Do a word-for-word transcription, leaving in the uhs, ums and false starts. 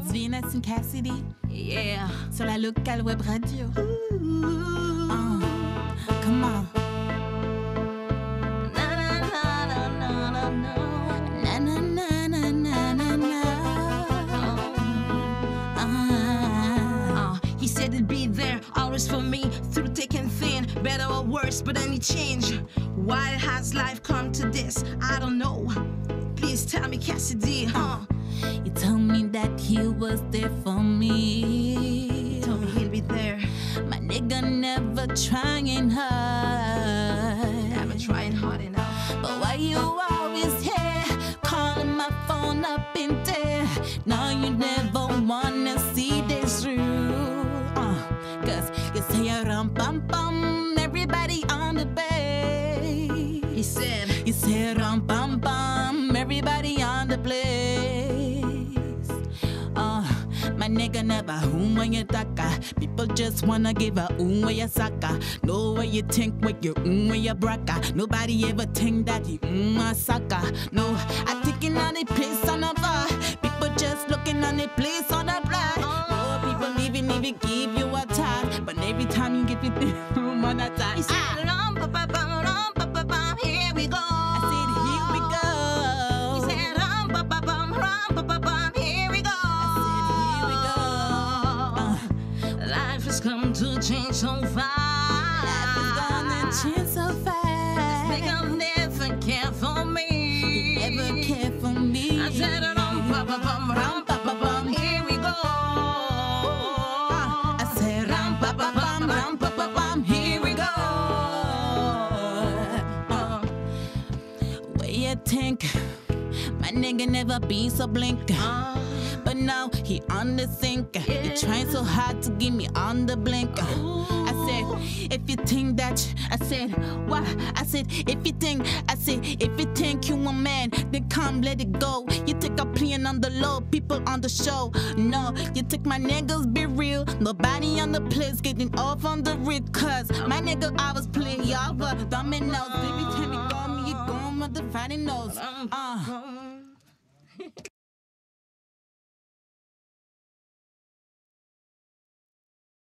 Venus and Cassidy. Yeah. Sur la locale web radio. Uh, come on. Na na na na na na na. Na na na na na na na. Uh, Uh, he said it'd be there, always for me, through thick and thin, better or worse, but any change. Why has life come to this? I don't know. Please tell me, Cassidy. Uh. You told me that he was there for me. Told me he'll be there. My nigga never trying hard. Never trying hard enough. But why you always here, calling my phone up in there? No, you never wanna see this through. Uh, Cause you say rum bum bum, everybody on the bay. He said, You say rum bum bum, everybody on the place. Uh, my nigga never whom when you taka. People just wanna give a um where you saka. Know what you think when you um where you braka. Nobody ever think that you um a saka. No, I thinking on the place on the bar. People just looking on the place on the block. No, people even even give you a time, but every time you get the room on that time. he said, rum pa pa bum, rum pa pa bum, here we go. I said here we go. He said, rum pa pa bum, rum pa pa bum, here we go. Here we go. Uh, Life has come to change so fast. Life is gonna change so fast. Nigga never care for me. Never care for me. I said, rum pa pa bum, rum pa pa bum, here we go. I said ram pa pa bum, ram pa pa bum, here we go. Uh, Where you think my nigga never been so blink? Uh, But now he on the sink. He trying so hard to get me on the blink. I said, if you think that, I said, what? I said, if you think, I said, if you think you a man, then come let it go. You take a playing on the low, people on the show. No, you take my niggas be real. Nobody on the place getting off on the rig. Cause my nigga, I was playing y'all, but dominoes. Every time you go me, you go with the fighting nose. Uh.